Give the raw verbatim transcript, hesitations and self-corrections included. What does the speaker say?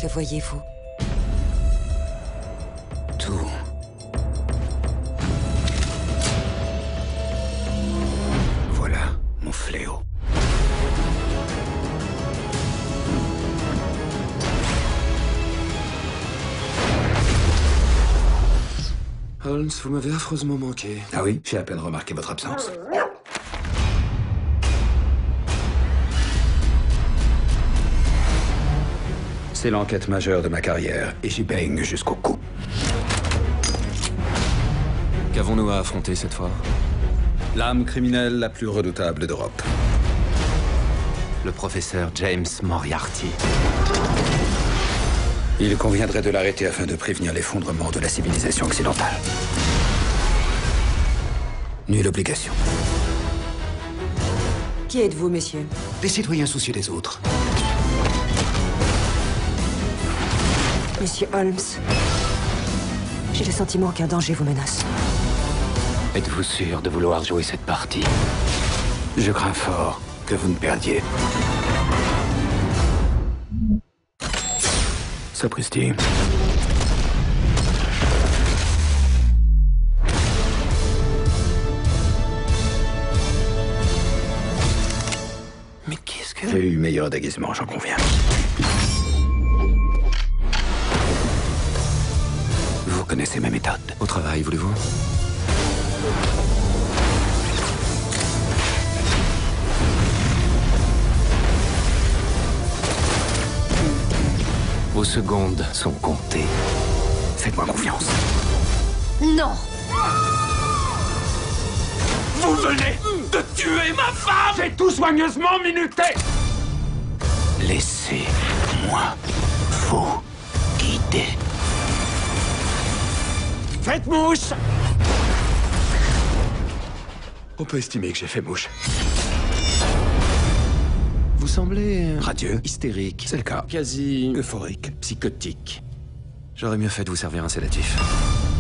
Que voyez-vous? Tout. Voilà mon fléau. Holmes, vous m'avez affreusement manqué. Ah oui? J'ai à peine remarqué votre absence. C'est l'enquête majeure de ma carrière, et j'y baigne jusqu'au cou. Qu'avons-nous à affronter cette fois? L'âme criminelle la plus redoutable d'Europe. Le professeur James Moriarty. Il conviendrait de l'arrêter afin de prévenir l'effondrement de la civilisation occidentale. Nulle obligation. Qui êtes-vous, monsieur? Des citoyens soucieux des autres. Monsieur Holmes, j'ai le sentiment qu'un danger vous menace. Êtes-vous sûr de vouloir jouer cette partie? Je crains fort que vous ne perdiez. Sapristi. Mais qu'est-ce que... J'ai eu meilleur déguisement, j'en conviens. Vous connaissez mes méthodes. Au travail, voulez-vous? Vos secondes sont comptées. Faites-moi confiance. Non! Vous venez de tuer ma femme! J'ai tout soigneusement minuté! Laissez-moi vous guider. Faites mouche! On peut estimer que j'ai fait mouche. Vous semblez... euh, Radieux. hystérique. C'est le cas. Quasi... Euphorique. psychotique. J'aurais mieux fait de vous servir un sédatif.